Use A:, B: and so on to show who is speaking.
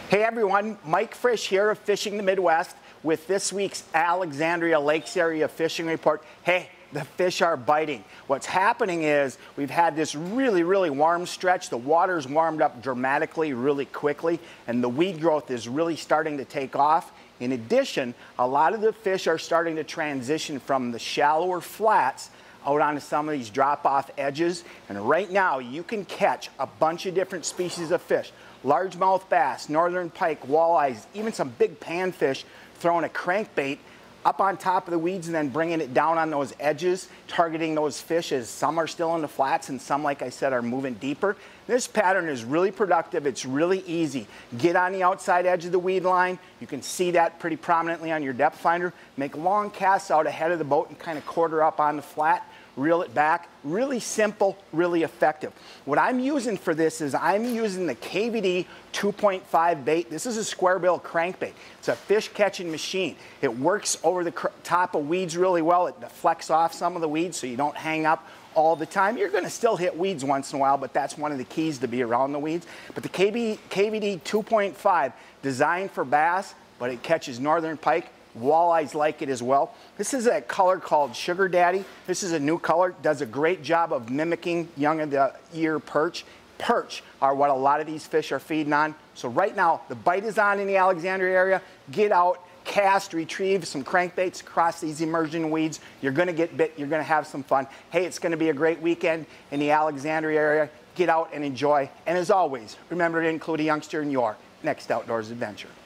A: Hey everyone, Mike Frisch here of Fishing the Midwest with this week's Alexandria Lakes Area Fishing Report. Hey, the fish are biting. What's happening is we've had this really warm stretch. The water's warmed up dramatically, really quickly, and the weed growth is really starting to take off. In addition, a lot of the fish are starting to transition from the shallower flats out onto some of these drop-off edges. And right now, you can catch a bunch of different species of fish. Largemouth bass, northern pike, walleyes, even some big panfish throwing a crankbait up on top of the weeds and then bringing it down on those edges, targeting those fish as some are still in the flats and some, like I said, are moving deeper. This pattern is really productive. It's really easy. Get on the outside edge of the weed line. You can see that pretty prominently on your depth finder. Make long casts out ahead of the boat and kind of quarter up on the flat. Reel it back. Really simple, really effective. What I'm using for this is I'm using the KVD 2.5 bait. This is a square bill crankbait. It's a fish catching machine. It works over the top of weeds really well. It deflects off some of the weeds so you don't hang up all the time. You're going to still hit weeds once in a while, but that's one of the keys to be around the weeds. But the KVD 2.5, designed for bass, but it catches northern pike. Walleyes like it as well. This is a color called Sugar Daddy. This is a new color. Does a great job of mimicking young of the year perch. Perch are what a lot of these fish are feeding on. So right now, the bite is on in the Alexandria area. Get out, cast, retrieve some crankbaits across these emerging weeds. You're going to get bit. You're going to have some fun. Hey, it's going to be a great weekend in the Alexandria area. Get out and enjoy. And as always, remember to include a youngster in your next outdoors adventure.